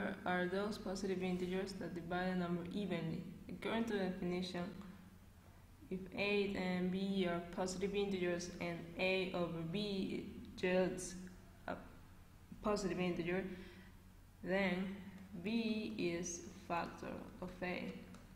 number are those positive integers that divide a number evenly. According to the definition, if A and B are positive integers and A over B yields a positive integer, then B is a factor of A.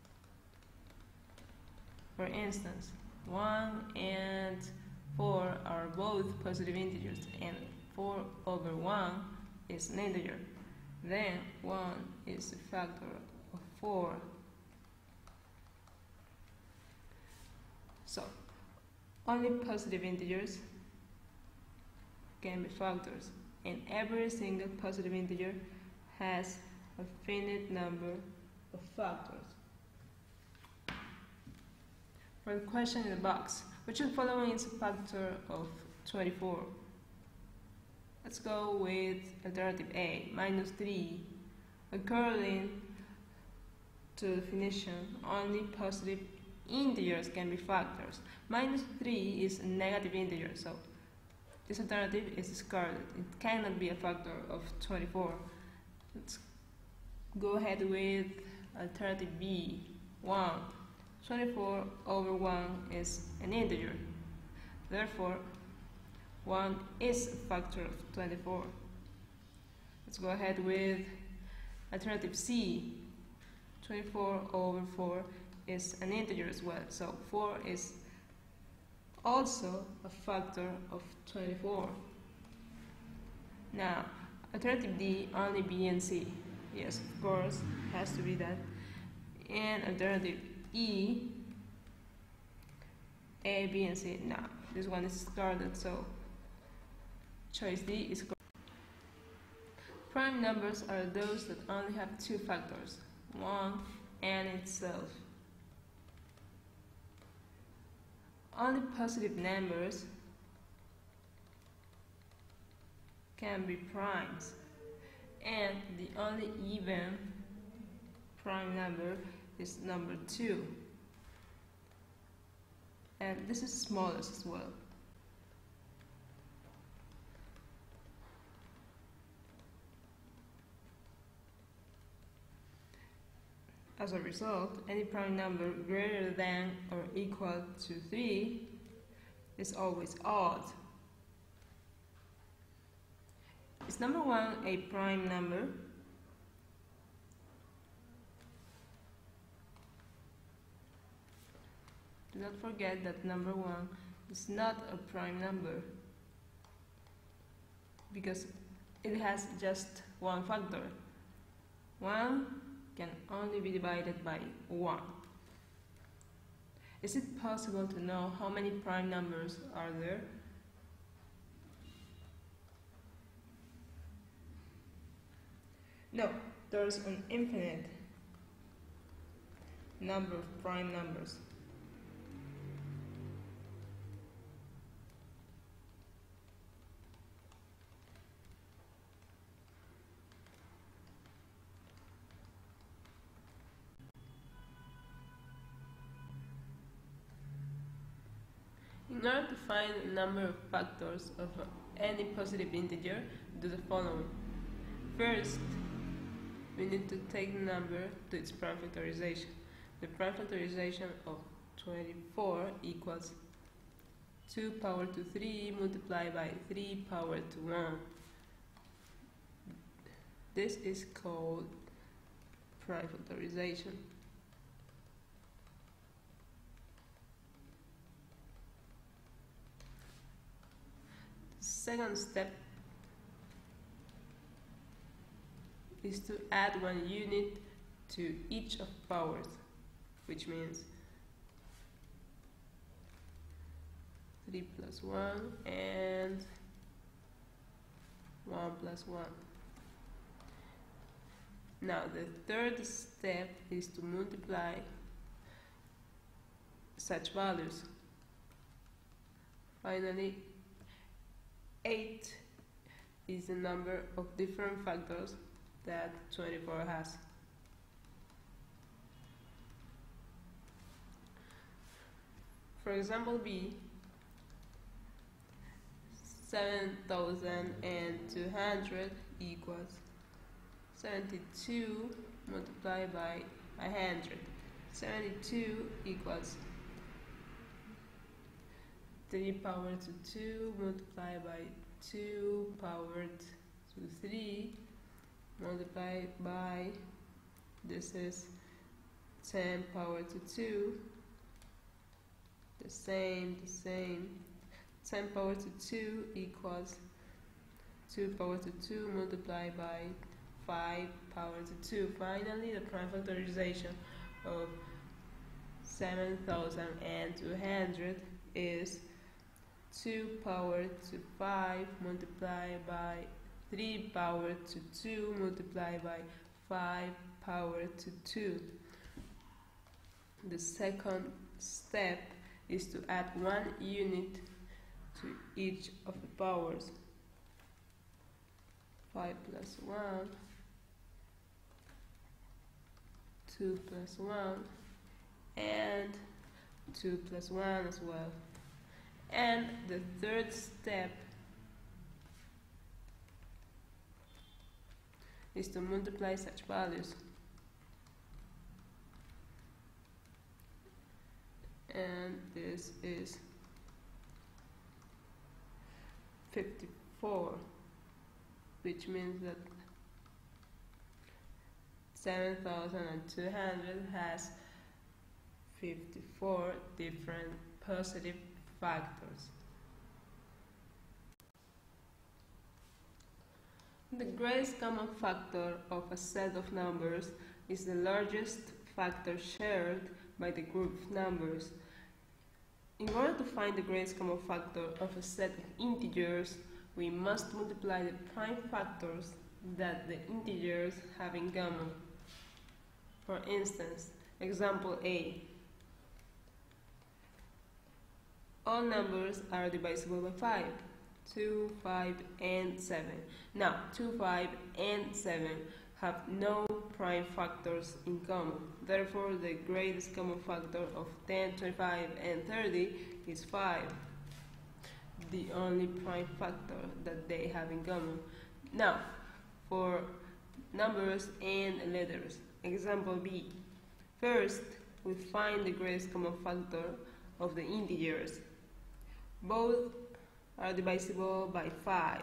For instance, 1 and 4 are both positive integers and 4 over 1 is an integer. Then 1 is a factor of 4. So, only positive integers can be factors, and every single positive integer has a finite number of factors. For the question in the box, which of the following is a factor of 24? Let's go with alternative A, minus 3. According to the definition, only positive integers can be factors. Minus 3 is a negative integer, so this alternative is discarded. It cannot be a factor of 24. Let's go ahead with alternative B, 1. 24 over 1 is an integer. Therefore, 1 is a factor of 24. Let's go ahead with alternative C. 24 over 4 is an integer as well. So 4 is also a factor of 24. Now, alternative D, only B and C. Yes, of course, has to be that. And alternative E, A, B, and C. Now, this one is discarded, so choice D is correct. Prime numbers are those that only have two factors, 1 and itself. Only positive numbers can be primes, and the only even prime number is number 2, and this is smallest as well. As a result, any prime number greater than or equal to 3 is always odd. Is number 1 a prime number? Do not forget that number 1 is not a prime number because it has just one factor. 1 can only be divided by 1. Is it possible to know how many prime numbers are there? No, there's an infinite number of prime numbers. In order to find the number of factors of any positive integer, do the following. First, we need to take the number to its prime factorization. The prime factorization of 24 equals 2 power to 3 multiplied by 3 power to 1. This is called prime factorization. Second step is to add one unit to each of powers, which means 3 plus 1 and 1 plus 1. Now the third step is to multiply such values. Finally, 8 is the number of different factors that 24 has. For example B, 7,200 equals 72 multiplied by 100. 72 equals 3 power to 2 multiplied by 2 powered to 3 multiplied by, this is 10 power to 2, the same. 10 power to 2 equals 2 power to 2 multiplied by 5 power to 2. Finally, the prime factorization of 7200 is 2 power to 5 multiplied by 3 power to 2 multiplied by 5 power to 2. The second step is to add 1 unit to each of the powers. 5 plus 1, 2 plus 1, and 2 plus 1 as well. And the third step is to multiply such values. And this is 54, which means that 7200 has 54 different positive factors. The greatest common factor of a set of numbers is the largest factor shared by the group of numbers. In order to find the greatest common factor of a set of integers, we must multiply the prime factors that the integers have in common. For instance, example A. All numbers are divisible by 5. 2, 5, and 7. Now, 2, 5, and 7 have no prime factors in common. Therefore, the greatest common factor of 10, 25, and 30 is 5, the only prime factor that they have in common. Now, for numbers and letters, example B. First, we find the greatest common factor of the integers. Both are divisible by 5.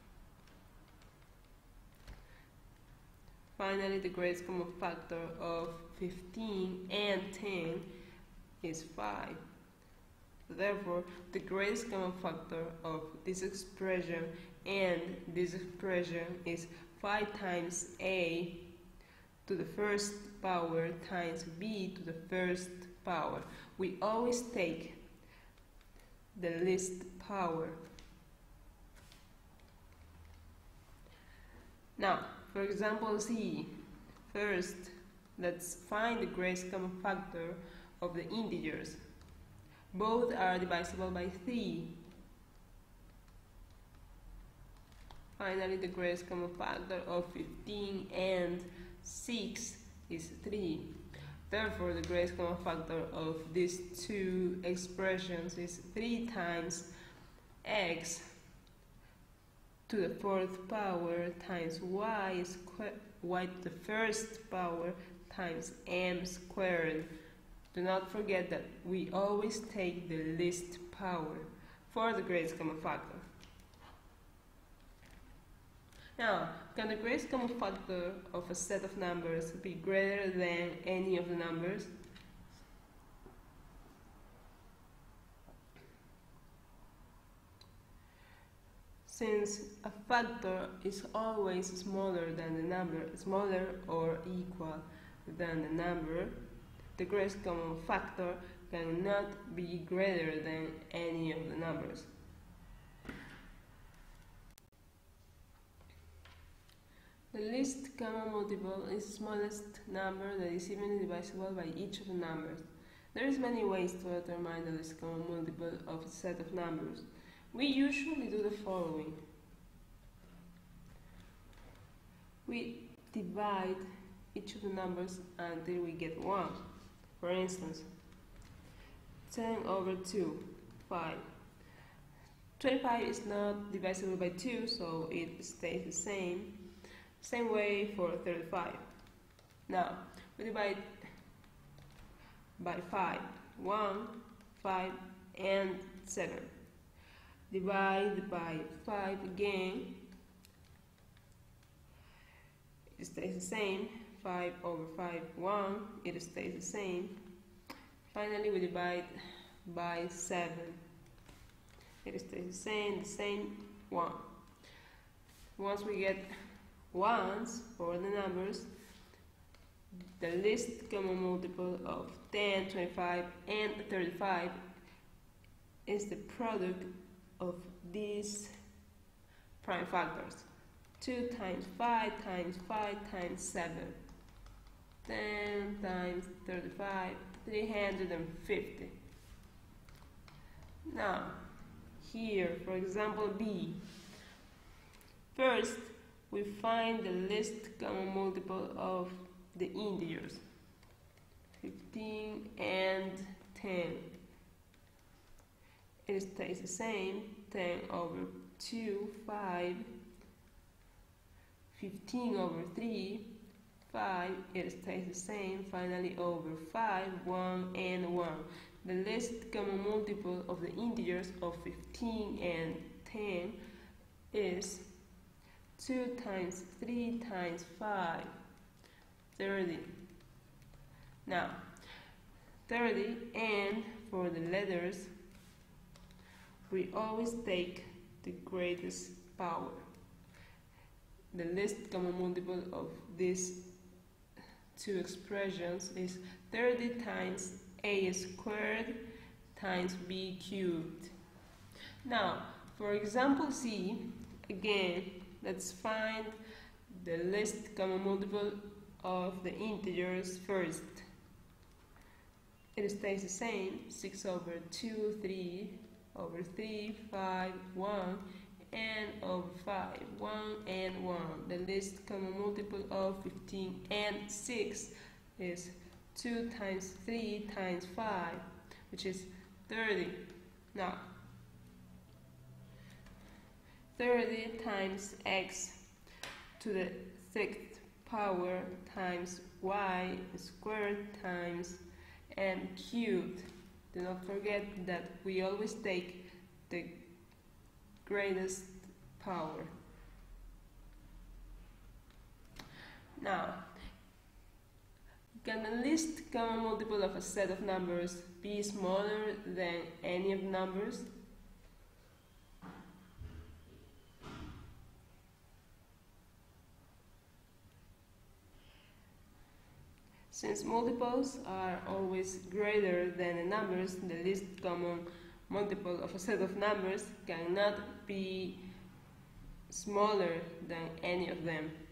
Finally, the greatest common factor of 15 and 10 is 5. Therefore, the greatest common factor of this expression and this expression is 5 times a to the first power times b to the first power. We always take the least power. Now, for example C, first let's find the greatest common factor of the integers. Both are divisible by 3. Finally, the greatest common factor of 15 and 6 is 3. Therefore, the greatest common factor of these two expressions is 3 times x to the fourth power times y to the first power times m squared. Do not forget that we always take the least power for the greatest common factor. Now, can the greatest common factor of a set of numbers be greater than any of the numbers? Since a factor is always smaller than the number, smaller or equal than the number, the greatest common factor cannot be greater than any of the numbers. The least common multiple is the smallest number that is evenly divisible by each of the numbers. There is many ways to determine the least common multiple of a set of numbers. We usually do the following. We divide each of the numbers until we get 1. For instance, 10 over 2, 5. 25 is not divisible by 2, so it stays the same. Same way for 35. Now, we divide by 5. 1, 5, and 7. Divide by 5 again. It stays the same. 5 over 5, 1. It stays the same. Finally, we divide by 7. It stays the same 1. Once we get ones for the numbers, the least common multiple of 10, 25, and 35 is the product of these prime factors. 2 times 5 times 5 times 7. 10 times 35, 350. Now, here, for example, B. First, we find the least common multiple of the integers. 15 and 10. It stays the same. 10 over 2, 5. 15 over 3, 5. It stays the same. Finally, over 5, 1 and 1. The least common multiple of the integers of 15 and 10 is 2 times 3 times 5, 30. Now, 30, and for the letters, we always take the greatest power. The least common multiple of these two expressions is 30 times a squared times b cubed. Now, for example C, again, let's find the least common multiple of the integers first. It stays the same. 6 over 2, 3 over 3, 5, 1, and over 5, 1 and 1. The least common multiple of 15 and 6 is 2 times 3 times 5, which is 30. Now, 30 times x to the 6th power times y squared times m cubed. Do not forget that we always take the greatest power. Now, can the least common multiple of a set of numbers be smaller than any of the numbers? Since multiples are always greater than the numbers, the least common multiple of a set of numbers cannot be smaller than any of them.